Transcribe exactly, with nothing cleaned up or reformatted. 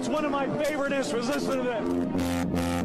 It's one of my favorite instruments. Listen to this.